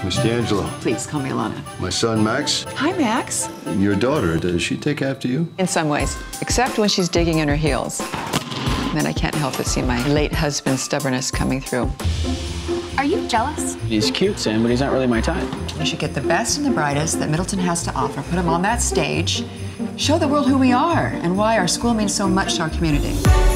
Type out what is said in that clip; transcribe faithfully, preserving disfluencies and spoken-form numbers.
Miss D'Angelo. Please, call me Alana. My son, Max. Hi, Max. Your daughter, does she take after you? In some ways, except when she's digging in her heels. Then I can't help but see my late husband's stubbornness coming through. Are you jealous? He's cute, Sam, but he's not really my type. We should get the best and the brightest that Middleton has to offer, put them on that stage, show the world who we are and why our school means so much to our community.